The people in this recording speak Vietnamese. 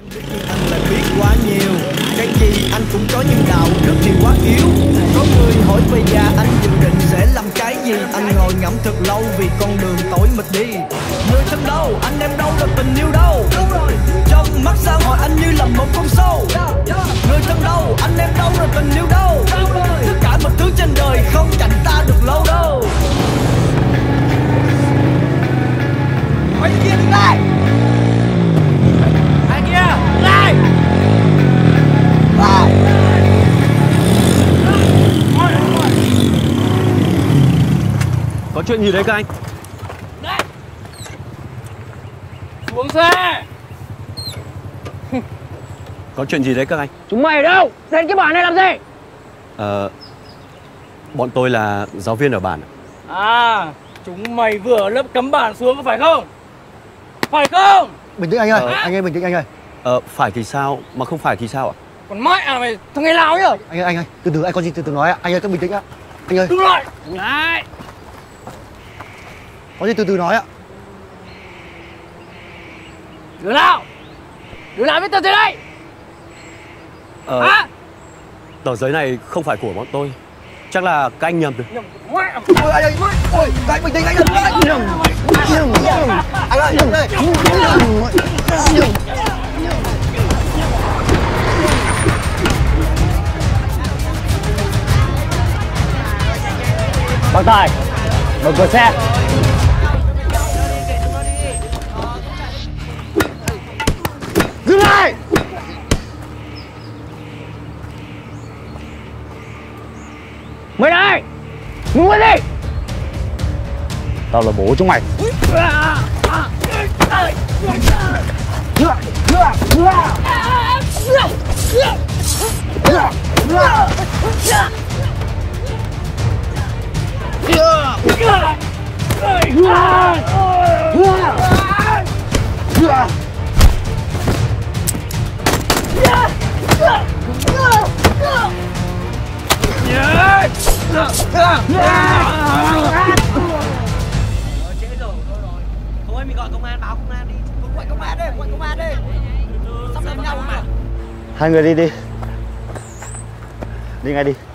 Anh lại biết quá nhiều, cái gì anh cũng có những đạo đức thì quá yếu. Có người hỏi bây giờ anh dự định sẽ làm cái gì. Anh ngồi ngẫm thật lâu vì con đường tối mịt đi. Người thân đâu, anh em đâu, là tình yêu đâu. Trong mắt xã hội anh như là một con sâu. Người thân đâu, anh em đâu, là tình yêu đâu. Tất cả mọi thứ trên đời không cạnh ta được lâu đâu. Anh kia đứng lại. Anh kia đứng lại. Có chuyện gì đấy các anh? Đấy. Xuống xe. Có chuyện gì đấy các anh? Chúng mày ở đâu? Đến cái bản này làm gì? Bọn tôi là giáo viên ở bản. À, chúng mày vừa ở lớp cấm bản xuống có phải không? Phải không? Bình tĩnh anh ơi, anh ơi bình tĩnh anh ơi. Phải thì sao, mà không phải thì sao ạ? Còn mẹ à mày, thằng ngày nào nhá? Anh ơi, từ từ anh có gì từ từ nói ạ. Anh ơi, cứ bình tĩnh ạ. Anh ơi. Đứng lại. Đứng lại. Có gì từ từ nói ạ. Đứa nào? Đứa nào biết tờ giấy đây? Hả? Tờ giấy này không phải của bọn tôi. Chắc là các anh nhầm rồi. Nhầm mẹ. Ôi anh ơi, ôi anh bình tĩnh anh ơi. Nhầm. Anh ơi, nhầm đây. Bác Tài, mở cửa xe. Dừng lại. Mày đây, muốn cái gì? Tao là bố chúng mày. Trễ rồi. Thôi mình gọi công an, báo công an đi. Gọi công an đi. Sắp đánh nhau mà. Hai người đi đi. Đi ngay đi.